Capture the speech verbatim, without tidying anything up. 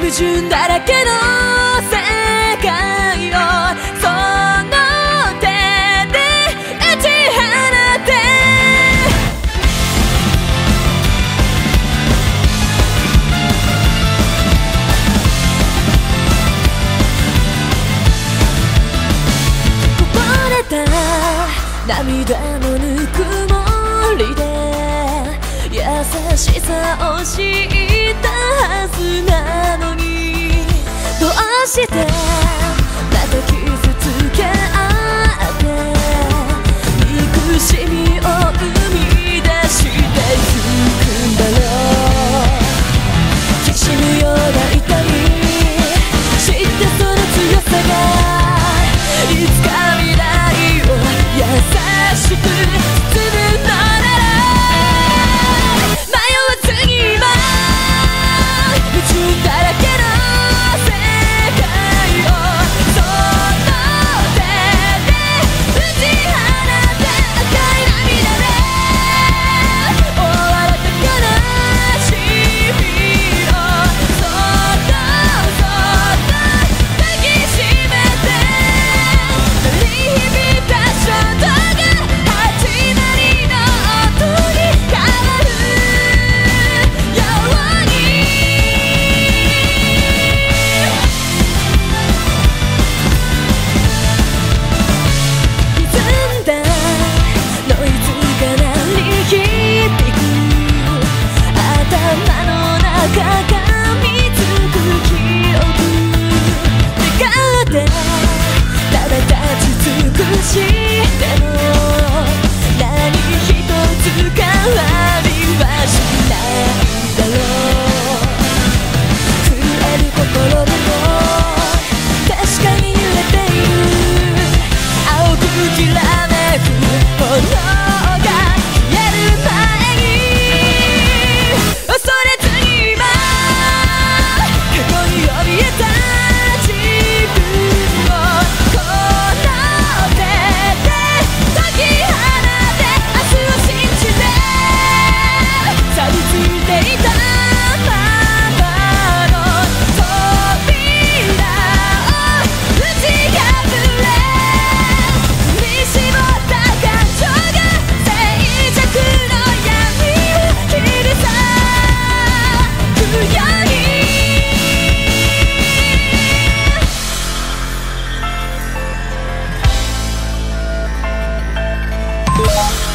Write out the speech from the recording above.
矛盾だらけの世界をその手で打ち放てこぼれた涙のぬくもりで優しさを知ったはずなのにどうしてまた傷つけ合って憎しみを生み出してゆくんだろう。きしむような痛み知ってその強さがいつか未来を優しく包むのならう